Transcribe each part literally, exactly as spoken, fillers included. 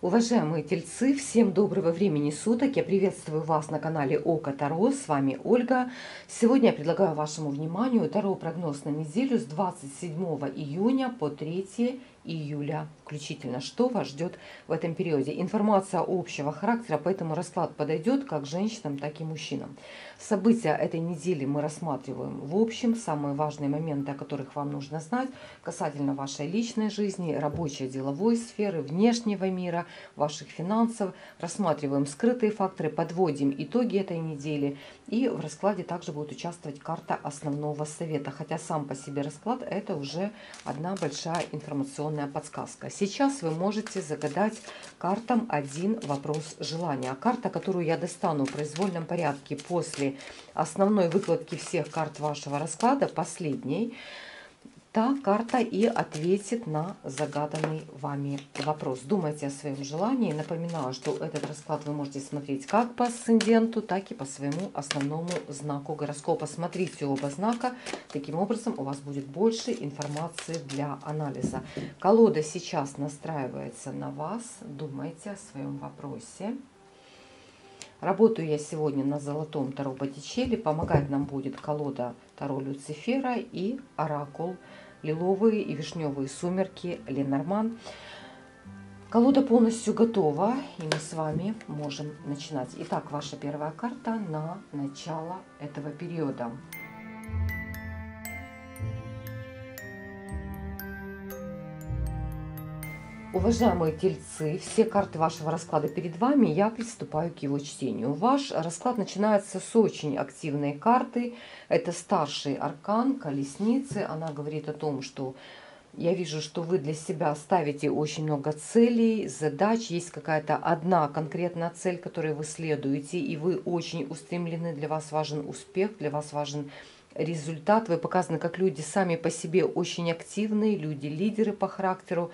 Уважаемые тельцы, всем доброго времени суток! Я приветствую вас на канале Око Таро. С вами Ольга. Сегодня я предлагаю вашему вниманию Таро-прогноз на неделю с двадцать седьмого июня по третьего июля включительно. Что вас ждет в этом периоде? Информация общего характера, поэтому расклад подойдет как женщинам, так и мужчинам. События этой недели мы рассматриваем в общем. Самые важные моменты, о которых вам нужно знать, касательно вашей личной жизни, рабочей, деловой сферы, внешнего мира, ваших финансов. Рассматриваем скрытые факторы, подводим итоги этой недели. И в раскладе также будет участвовать карта основного совета. Хотя сам по себе расклад – это уже одна большая информационная подсказка. Сейчас вы можете загадать картам один вопрос желания. Карта, которую я достану в произвольном порядке после основной выкладки всех карт вашего расклада, последней, та карта и ответит на загаданный вами вопрос. Думайте о своем желании. Напоминаю, что этот расклад вы можете смотреть как по асценденту, так и по своему основному знаку гороскопа. Смотрите оба знака. Таким образом, у вас будет больше информации для анализа. Колода сейчас настраивается на вас. Думайте о своем вопросе. Работаю я сегодня на золотом Таро Боттичелли. Помогать нам будет колода Таро Люцифера и оракул лиловые и вишневые сумерки Ленорман. Колода полностью готова, и мы с вами можем начинать. Итак, ваша первая карта на начало этого периода. Уважаемые тельцы, все карты вашего расклада перед вами, я приступаю к его чтению. Ваш расклад начинается с очень активной карты. Это старший аркан колесницы. Она говорит о том, что я вижу, что вы для себя ставите очень много целей, задач. Есть какая-то одна конкретная цель, которой вы следуете, и вы очень устремлены. Для вас важен успех, для вас важен результат. Вы показаны как люди сами по себе очень активные, люди-лидеры по характеру.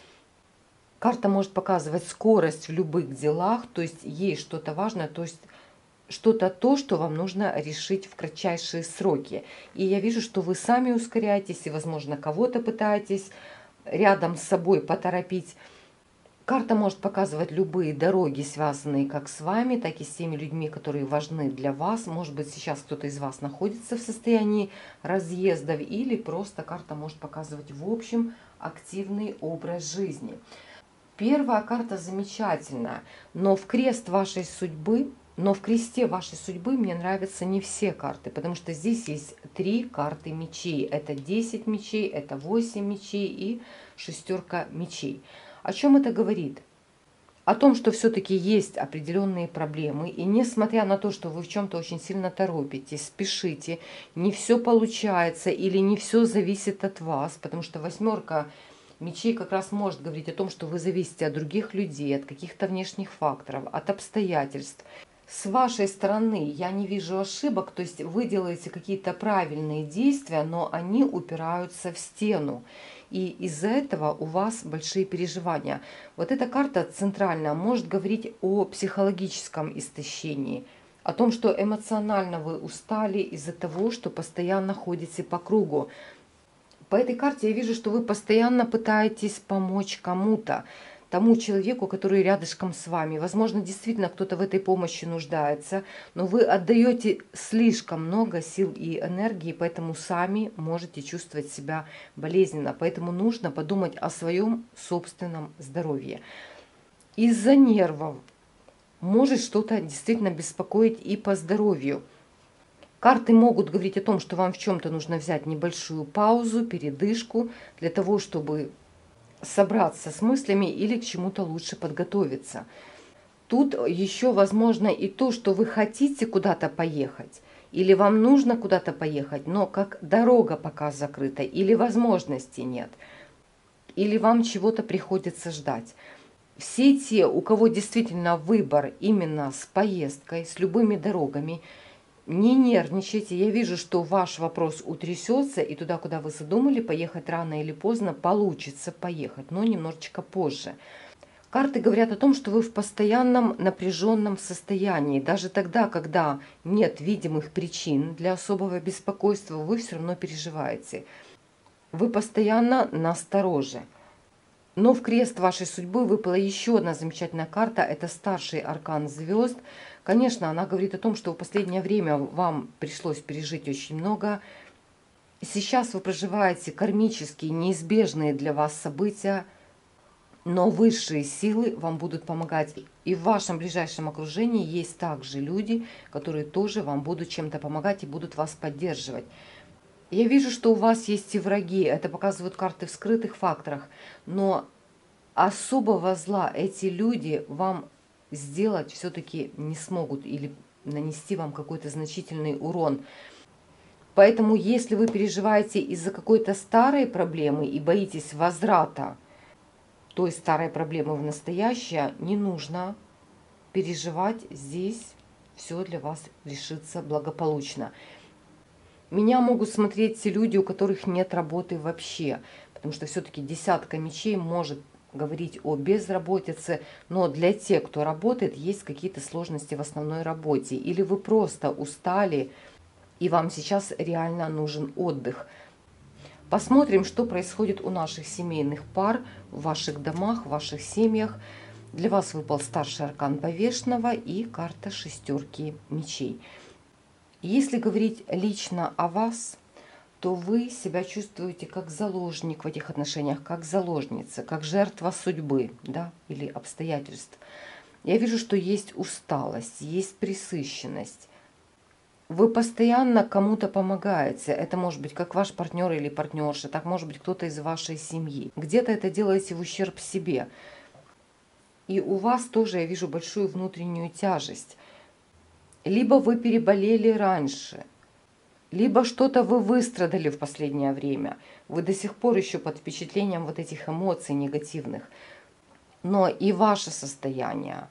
Карта может показывать скорость в любых делах, то есть есть что-то важное, то есть что-то то, что вам нужно решить в кратчайшие сроки. И я вижу, что вы сами ускоряетесь и, возможно, кого-то пытаетесь рядом с собой поторопить. Карта может показывать любые дороги, связанные как с вами, так и с теми людьми, которые важны для вас. Может быть, сейчас кто-то из вас находится в состоянии разъездов, или просто карта может показывать в общем активный образ жизни. Первая карта замечательная, но в крест вашей судьбы, но в кресте вашей судьбы мне нравятся не все карты, потому что здесь есть три карты мечей. Это десять мечей, это восемь мечей и шестерка мечей. О чем это говорит? О том, что все-таки есть определенные проблемы, и несмотря на то, что вы в чем-то очень сильно торопитесь, спешите, не все получается или не все зависит от вас, потому что восьмерка мечей как раз может говорить о том, что вы зависите от других людей, от каких-то внешних факторов, от обстоятельств. С вашей стороны я не вижу ошибок, то есть вы делаете какие-то правильные действия, но они упираются в стену. И из-за этого у вас большие переживания. Вот эта карта центральная может говорить о психологическом истощении, о том, что эмоционально вы устали из-за того, что постоянно ходите по кругу. По этой карте я вижу, что вы постоянно пытаетесь помочь кому-то, тому человеку, который рядышком с вами. Возможно, действительно кто-то в этой помощи нуждается, но вы отдаете слишком много сил и энергии, поэтому сами можете чувствовать себя болезненно. Поэтому нужно подумать о своем собственном здоровье. Из-за нервов может что-то действительно беспокоить и по здоровью. Карты могут говорить о том, что вам в чем-то нужно взять небольшую паузу, передышку, для того, чтобы собраться с мыслями или к чему-то лучше подготовиться. Тут еще возможно и то, что вы хотите куда-то поехать, или вам нужно куда-то поехать, но как дорога пока закрыта, или возможности нет, или вам чего-то приходится ждать. Все те, у кого действительно выбор именно с поездкой, с любыми дорогами, не нервничайте, я вижу, что ваш вопрос утрясется, и туда, куда вы задумали поехать рано или поздно, получится поехать, но немножечко позже. Карты говорят о том, что вы в постоянном напряженном состоянии. Даже тогда, когда нет видимых причин для особого беспокойства, вы все равно переживаете. Вы постоянно настороже. Но в крест вашей судьбы выпала еще одна замечательная карта. Это старший аркан звезд. Конечно, она говорит о том, что в последнее время вам пришлось пережить очень много. Сейчас вы проживаете кармические, неизбежные для вас события, но высшие силы вам будут помогать. И в вашем ближайшем окружении есть также люди, которые тоже вам будут чем-то помогать и будут вас поддерживать. Я вижу, что у вас есть и враги, это показывают карты в скрытых факторах, но особого зла эти люди вам сделать все-таки не смогут или нанести вам какой-то значительный урон. Поэтому, если вы переживаете из-за какой-то старой проблемы и боитесь возврата той старой проблемы в настоящее, не нужно переживать, здесь все для вас решится благополучно. Меня могут смотреть те люди, у которых нет работы вообще, потому что все-таки десятка мечей может говорить о безработице, но для тех, кто работает, есть какие-то сложности в основной работе. Или вы просто устали, и вам сейчас реально нужен отдых. Посмотрим, что происходит у наших семейных пар, в ваших домах, в ваших семьях. Для вас выпал старший аркан Повешенного и карта шестерки мечей. Если говорить лично о вас, то вы себя чувствуете как заложник в этих отношениях, как заложница, как жертва судьбы, да, или обстоятельств. Я вижу, что есть усталость, есть пресыщенность. Вы постоянно кому-то помогаете. Это может быть как ваш партнер или партнерша, так может быть кто-то из вашей семьи. Где-то это делаете в ущерб себе. И у вас тоже я вижу большую внутреннюю тяжесть. Либо вы переболели раньше, либо что-то вы выстрадали в последнее время. Вы до сих пор еще под впечатлением вот этих эмоций негативных. Но и ваше состояние,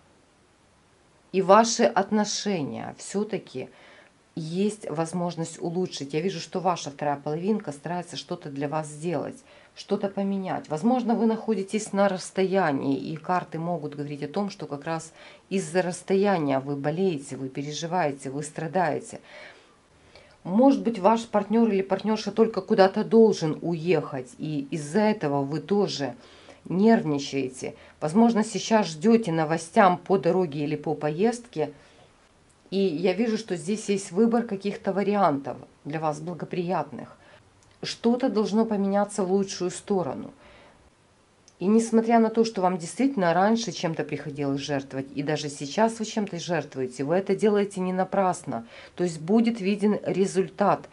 и ваши отношения все-таки есть возможность улучшить. Я вижу, что ваша вторая половинка старается что-то для вас сделать, что-то поменять. Возможно, вы находитесь на расстоянии, и карты могут говорить о том, что как раз из-за расстояния вы болеете, вы переживаете, вы страдаете. Может быть, ваш партнер или партнерша только куда-то должен уехать, и из-за этого вы тоже нервничаете. Возможно, сейчас ждете новостям по дороге или по поездке, и я вижу, что здесь есть выбор каких-то вариантов для вас благоприятных. Что-то должно поменяться в лучшую сторону. И несмотря на то, что вам действительно раньше чем-то приходилось жертвовать, и даже сейчас вы чем-то жертвуете, вы это делаете не напрасно. То есть будет виден результат.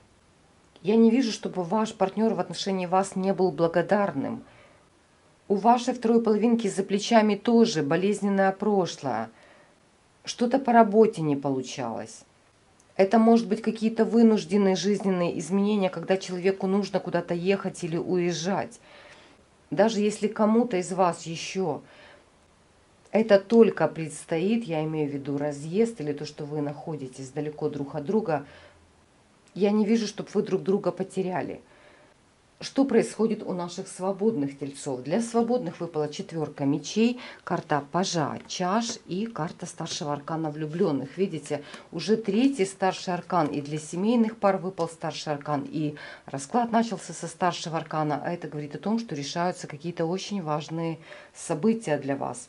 Я не вижу, чтобы ваш партнер в отношении вас не был благодарным. У вашей второй половинки за плечами тоже болезненное прошлое. Что-то по работе не получалось. Это может быть какие-то вынужденные жизненные изменения, когда человеку нужно куда-то ехать или уезжать. Даже если кому-то из вас еще это только предстоит, я имею в виду разъезд или то, что вы находитесь далеко друг от друга, я не вижу, чтобы вы друг друга потеряли. Что происходит у наших свободных тельцов? Для свободных выпала четверка мечей, карта пажа чаш и карта старшего аркана влюбленных. Видите, уже третий старший аркан, и для семейных пар выпал старший аркан, и расклад начался со старшего аркана, а это говорит о том, что решаются какие-то очень важные события для вас.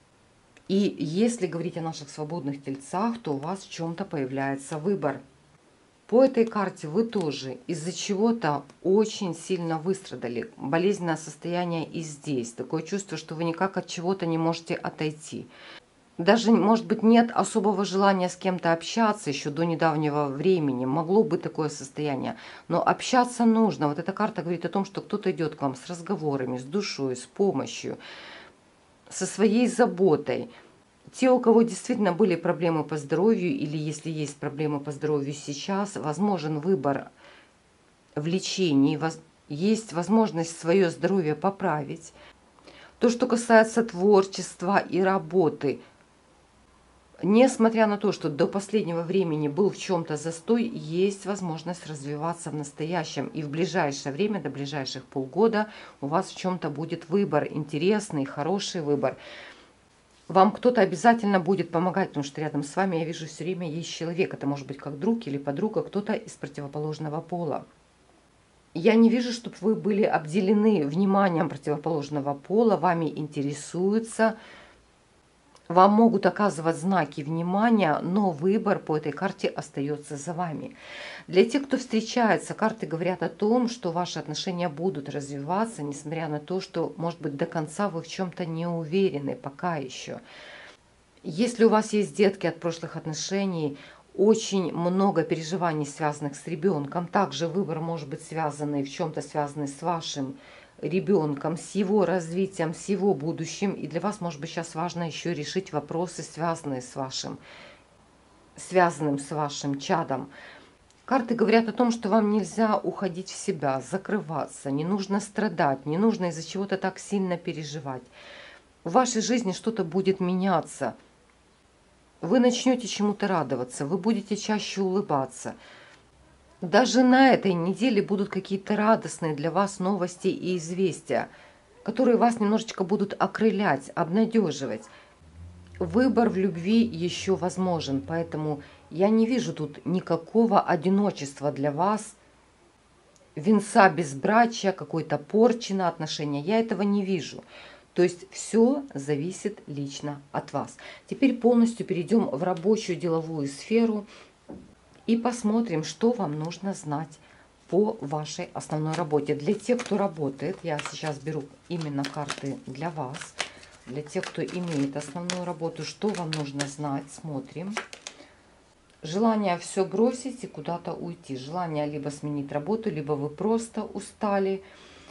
И если говорить о наших свободных тельцах, то у вас в чем-то появляется выбор. По этой карте вы тоже из-за чего-то очень сильно выстрадали. Болезненное состояние и здесь. Такое чувство, что вы никак от чего-то не можете отойти. Даже, может быть, нет особого желания с кем-то общаться еще до недавнего времени. Могло быть такое состояние. Но общаться нужно. Вот эта карта говорит о том, что кто-то идет к вам с разговорами, с душой, с помощью, со своей заботой. Те, у кого действительно были проблемы по здоровью, или если есть проблемы по здоровью сейчас, возможен выбор в лечении, есть возможность свое здоровье поправить. То, что касается творчества и работы, несмотря на то, что до последнего времени был в чем-то застой, есть возможность развиваться в настоящем. И в ближайшее время, до ближайших полгода, у вас в чем-то будет выбор, интересный, хороший выбор. Вам кто-то обязательно будет помогать, потому что рядом с вами, я вижу, все время есть человек. Это может быть как друг или подруга, кто-то из противоположного пола. Я не вижу, чтобы вы были обделены вниманием противоположного пола, вами интересуются, вам могут оказывать знаки внимания, но выбор по этой карте остается за вами. Для тех, кто встречается, карты говорят о том, что ваши отношения будут развиваться, несмотря на то, что, может быть, до конца вы в чем-то не уверены пока еще. Если у вас есть детки от прошлых отношений, очень много переживаний, связанных с ребенком. Также выбор может быть связанный, в чем-то связанный с вашим ребенком, с его развитием, с его будущим. И для вас, может быть, сейчас важно еще решить вопросы, связанные с вашим, связанным с вашим чадом. Карты говорят о том, что вам нельзя уходить в себя, закрываться, не нужно страдать, не нужно из-за чего-то так сильно переживать. В вашей жизни что-то будет меняться. Вы начнете чему-то радоваться, вы будете чаще улыбаться. Даже на этой неделе будут какие-то радостные для вас новости и известия, которые вас немножечко будут окрылять, обнадеживать. Выбор в любви еще возможен, поэтому я не вижу тут никакого одиночества для вас, венца безбрачия, какой-то порчи на отношения. Я этого не вижу. То есть все зависит лично от вас. Теперь полностью перейдем в рабочую деловую сферу и посмотрим, что вам нужно знать по вашей основной работе. Для тех, кто работает, я сейчас беру именно карты для вас. Для тех, кто имеет основную работу, что вам нужно знать, смотрим. Желание все бросить и куда-то уйти. Желание либо сменить работу, либо вы просто устали.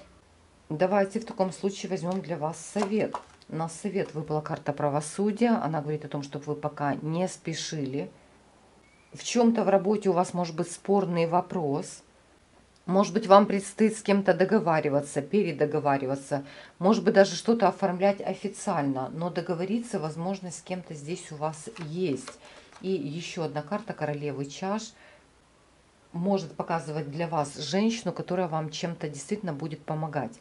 Давайте в таком случае возьмем для вас совет. На совет выпала карта правосудия. Она говорит о том, чтобы вы пока не спешили. В чем-то в работе у вас может быть спорный вопрос. Может быть, вам предстоит с кем-то договариваться, передоговариваться. Может быть, даже что-то оформлять официально. Но договориться, возможность с кем-то здесь у вас есть. И еще одна карта королевы чаш может показывать для вас женщину, которая вам чем-то действительно будет помогать.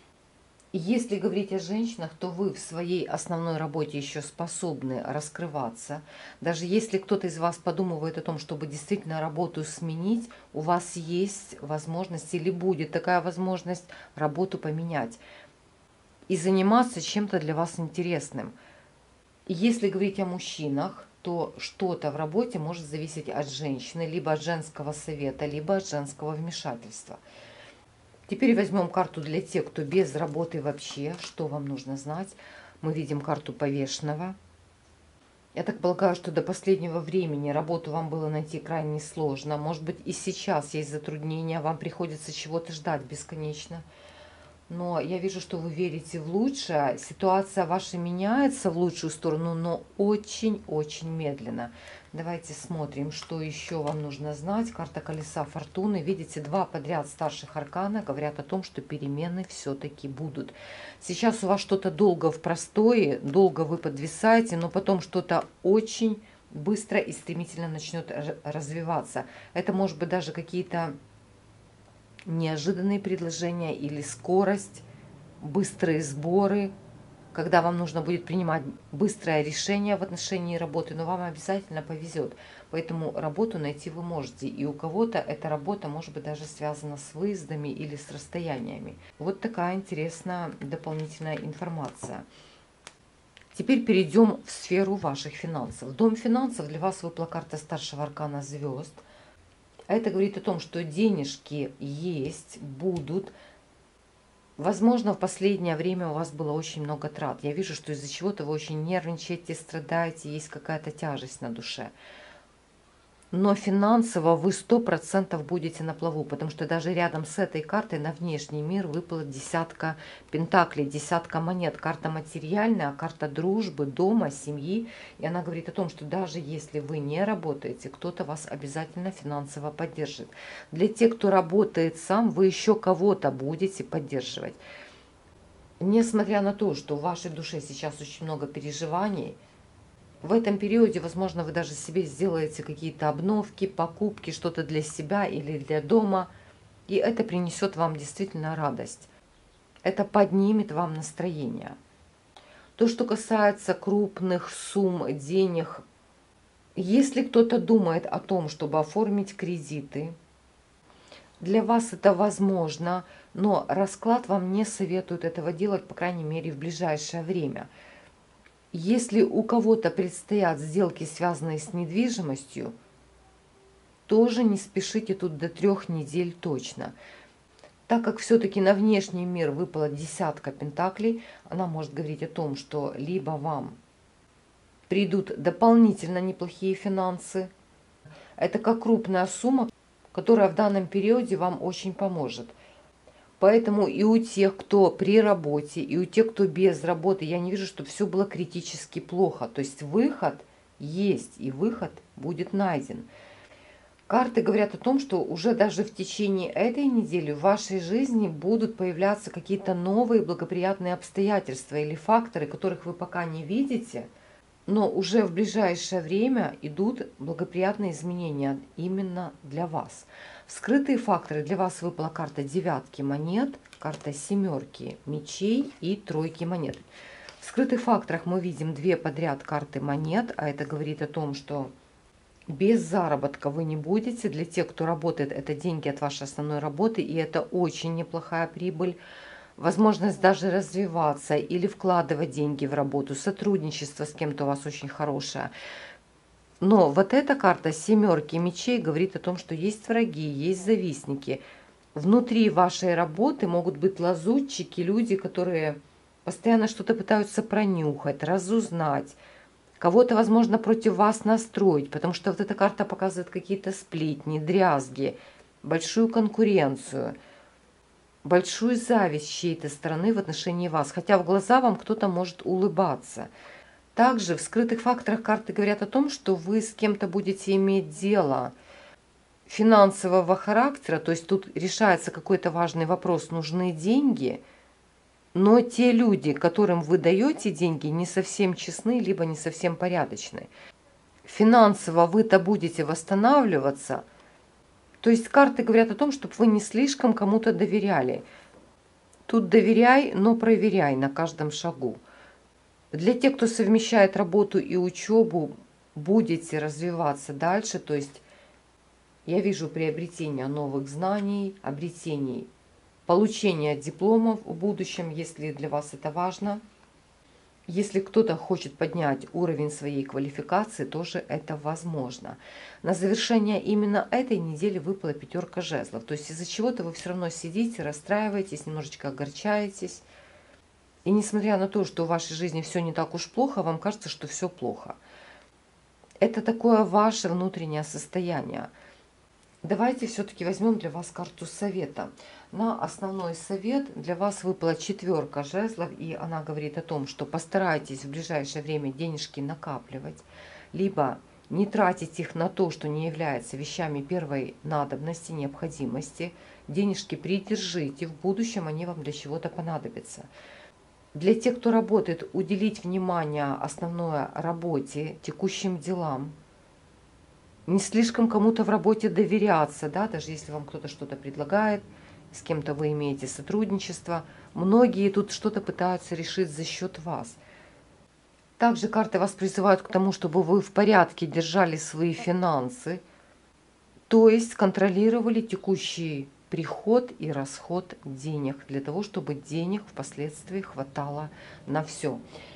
Если говорить о женщинах, то вы в своей основной работе еще способны раскрываться. Даже если кто-то из вас подумывает о том, чтобы действительно работу сменить, у вас есть возможность или будет такая возможность работу поменять и заниматься чем-то для вас интересным. Если говорить о мужчинах, то что-то в работе может зависеть от женщины, либо от женского совета, либо от женского вмешательства. Теперь возьмем карту для тех, кто без работы вообще. Что вам нужно знать? Мы видим карту повешенного. Я так полагаю, что до последнего времени работу вам было найти крайне сложно. Может быть, и сейчас есть затруднения, вам приходится чего-то ждать бесконечно. Но я вижу, что вы верите в лучшее. Ситуация ваша меняется в лучшую сторону, но очень-очень медленно. Давайте смотрим, что еще вам нужно знать. Карта колеса фортуны. Видите, два подряд старших аркана говорят о том, что перемены все-таки будут. Сейчас у вас что-то долго в простое, долго вы подвисаете, но потом что-то очень быстро и стремительно начнет развиваться. Это может быть даже какие-то неожиданные предложения или скорость, быстрые сборы, когда вам нужно будет принимать быстрое решение в отношении работы, но вам обязательно повезет. Поэтому работу найти вы можете. И у кого-то эта работа может быть даже связана с выездами или с расстояниями. Вот такая интересная дополнительная информация. Теперь перейдем в сферу ваших финансов. Дом финансов для вас выпала карта старшего аркана звезд. Это говорит о том, что денежки есть, будут. Возможно, в последнее время у вас было очень много трат. Я вижу, что из-за чего-то вы очень нервничаете, страдаете, есть какая-то тяжесть на душе. Но финансово вы сто процентов будете на плаву, потому что даже рядом с этой картой на внешний мир выпала десятка пентаклей, десятка монет. Карта материальная, карта дружбы, дома, семьи. И она говорит о том, что даже если вы не работаете, кто-то вас обязательно финансово поддержит. Для тех, кто работает сам, вы еще кого-то будете поддерживать. Несмотря на то, что в вашей душе сейчас очень много переживаний, в этом периоде, возможно, вы даже себе сделаете какие-то обновки, покупки, что-то для себя или для дома. И это принесет вам действительно радость. Это поднимет вам настроение. То, что касается крупных сумм денег, если кто-то думает о том, чтобы оформить кредиты, Для вас это возможно, но расклад вам не советует этого делать, по крайней мере, в ближайшее время. Если у кого-то предстоят сделки, связанные с недвижимостью, тоже не спешите тут до трех недель точно. Так как все-таки на внешний мир выпала десятка пентаклей, она может говорить о том, что либо вам придут дополнительно неплохие финансы, это как крупная сумма, которая в данном периоде вам очень поможет. Поэтому и у тех, кто при работе, и у тех, кто без работы, я не вижу, чтобы все было критически плохо. То есть выход есть, и выход будет найден. Карты говорят о том, что уже даже в течение этой недели в вашей жизни будут появляться какие-то новые благоприятные обстоятельства или факторы, которых вы пока не видите, но уже в ближайшее время идут благоприятные изменения именно для вас. В скрытые факторы для вас выпала карта девятки монет, карта семерки мечей и тройки монет. В скрытых факторах мы видим две подряд карты монет, а это говорит о том, что без заработка вы не будете. Для тех, кто работает, это деньги от вашей основной работы, и это очень неплохая прибыль. Возможность даже развиваться или вкладывать деньги в работу, сотрудничество с кем-то у вас очень хорошее. Но вот эта карта семерки мечей говорит о том, что есть враги, есть завистники. Внутри вашей работы могут быть лазутчики, люди, которые постоянно что-то пытаются пронюхать, разузнать. Кого-то, возможно, против вас настроить, потому что вот эта карта показывает какие-то сплетни, дрязги, большую конкуренцию, большую зависть с чьей-то стороны в отношении вас, хотя в глаза вам кто-то может улыбаться. Также в скрытых факторах карты говорят о том, что вы с кем-то будете иметь дело финансового характера, то есть тут решается какой-то важный вопрос, нужны деньги, но те люди, которым вы даете деньги, не совсем честны, либо не совсем порядочны. Финансово вы-то будете восстанавливаться. То есть карты говорят о том, чтобы вы не слишком кому-то доверяли. Тут доверяй, но проверяй на каждом шагу. Для тех, кто совмещает работу и учебу, будете развиваться дальше. То есть я вижу приобретение новых знаний, обретений, получение дипломов в будущем, если для вас это важно. Если кто-то хочет поднять уровень своей квалификации, тоже это возможно. На завершение именно этой недели выпала пятерка жезлов. То есть из-за чего-то вы все равно сидите, расстраиваетесь, немножечко огорчаетесь. И несмотря на то, что в вашей жизни все не так уж плохо, вам кажется, что все плохо. Это такое ваше внутреннее состояние. Давайте все-таки возьмем для вас карту совета. На основной совет для вас выпала четверка жезлов, и она говорит о том, что постарайтесь в ближайшее время денежки накапливать, либо не тратить их на то, что не является вещами первой надобности, необходимости. Денежки придержите, в будущем они вам для чего-то понадобятся. Для тех, кто работает, уделить внимание основной работе, текущим делам. Не слишком кому-то в работе доверяться, да, даже если вам кто-то что-то предлагает, с кем-то вы имеете сотрудничество. Многие тут что-то пытаются решить за счет вас. Также карты вас призывают к тому, чтобы вы в порядке держали свои финансы, то есть контролировали текущий приход и расход денег, для того, чтобы денег впоследствии хватало на все.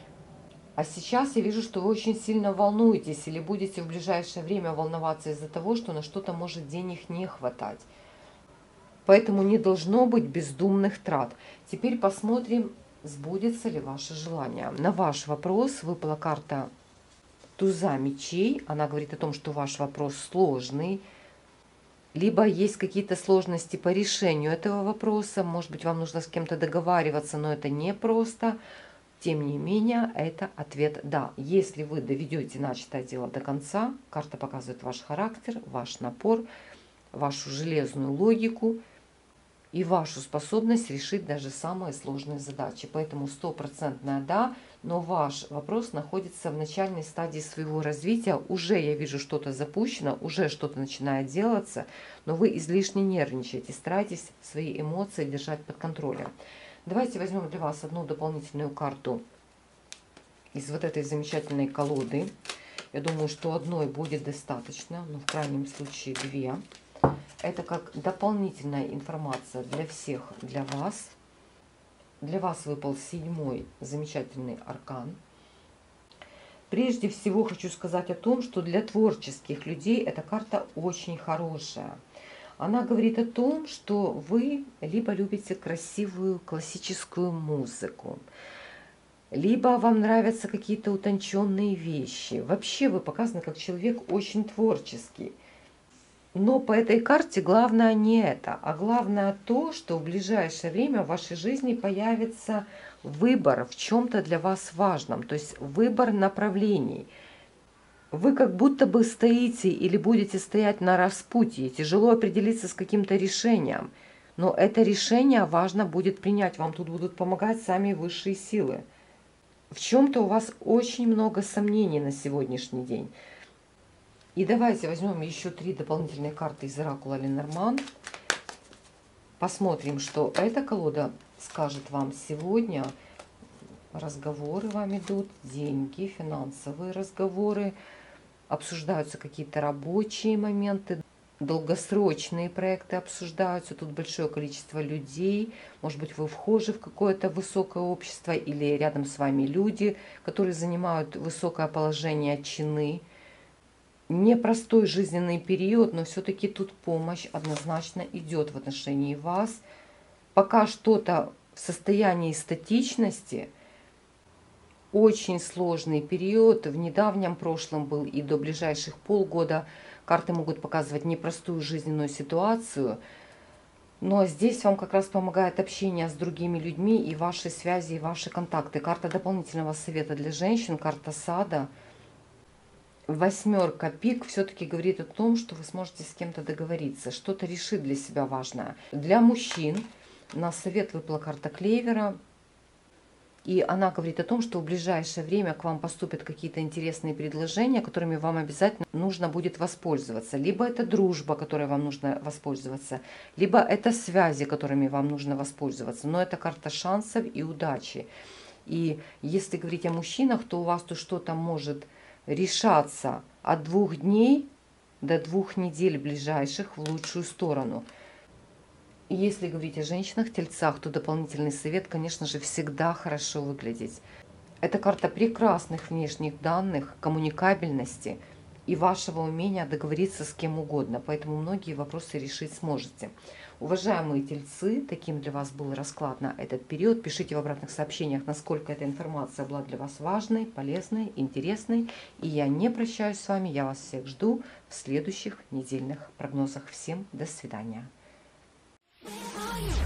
А сейчас я вижу, что вы очень сильно волнуетесь или будете в ближайшее время волноваться из-за того, что на что-то может денег не хватать. Поэтому не должно быть бездумных трат. Теперь посмотрим, сбудется ли ваше желание. На ваш вопрос выпала карта туза мечей. Она говорит о том, что ваш вопрос сложный. Либо есть какие-то сложности по решению этого вопроса. Может быть, вам нужно с кем-то договариваться, но это непросто. Тем не менее, это ответ «да». Если вы доведете начатое дело до конца, карта показывает ваш характер, ваш напор, вашу железную логику и вашу способность решить даже самые сложные задачи. Поэтому стопроцентное «да», но ваш вопрос находится в начальной стадии своего развития. Уже я вижу, что-то запущено, уже что-то начинает делаться, но вы излишне нервничаете, старайтесь свои эмоции держать под контролем. Давайте возьмем для вас одну дополнительную карту из вот этой замечательной колоды. Я думаю, что одной будет достаточно, но в крайнем случае две. это как дополнительная информация для всех, для вас. Для вас выпал седьмой замечательный аркан. Прежде всего хочу сказать о том, что для творческих людей эта карта очень хорошая. Она говорит о том, что вы либо любите красивую классическую музыку, либо вам нравятся какие-то утонченные вещи. Вообще вы показаны как человек очень творческий. Но по этой карте главное не это, а главное то, что в ближайшее время в вашей жизни появится выбор в чем-то для вас важном, то есть выбор направлений. Вы как будто бы стоите или будете стоять на распутье, тяжело определиться с каким-то решением, но это решение важно будет принять, вам тут будут помогать сами высшие силы. В чем-то у вас очень много сомнений на сегодняшний день. И давайте возьмем еще три дополнительные карты из оракула Ленорман. Посмотрим, что эта колода скажет вам сегодня. Разговоры вам идут, деньги, финансовые разговоры. Обсуждаются какие-то рабочие моменты, долгосрочные проекты обсуждаются. Тут большое количество людей. Может быть, вы вхожи в какое-то высокое общество или рядом с вами люди, которые занимают высокое положение, чины. Непростой жизненный период, но все-таки тут помощь однозначно идет в отношении вас. Пока что-то в состоянии статичности, очень сложный период. В недавнем прошлом был и до ближайших полгода. Карты могут показывать непростую жизненную ситуацию. Но здесь вам как раз помогает общение с другими людьми и ваши связи, и ваши контакты. Карта дополнительного совета для женщин, карта сада. Восьмерка пик все-таки говорит о том, что вы сможете с кем-то договориться, что-то решить для себя важное. Для мужчин на совет выпала карта клевера. И она говорит о том, что в ближайшее время к вам поступят какие-то интересные предложения, которыми вам обязательно нужно будет воспользоваться. Либо это дружба, которой вам нужно воспользоваться, либо это связи, которыми вам нужно воспользоваться. Но это карта шансов и удачи. И если говорить о мужчинах, то у вас тут что-то может решаться от двух дней до двух недель ближайших в лучшую сторону. Если говорить о женщинах, тельцах, то дополнительный совет, конечно же, всегда хорошо выглядеть. Это карта прекрасных внешних данных, коммуникабельности и вашего умения договориться с кем угодно. Поэтому многие вопросы решить сможете. Уважаемые тельцы, таким для вас был расклад на этот период. Пишите в обратных сообщениях, насколько эта информация была для вас важной, полезной, интересной. И я не прощаюсь с вами, я вас всех жду в следующих недельных прогнозах. Всем до свидания. Oh, yeah.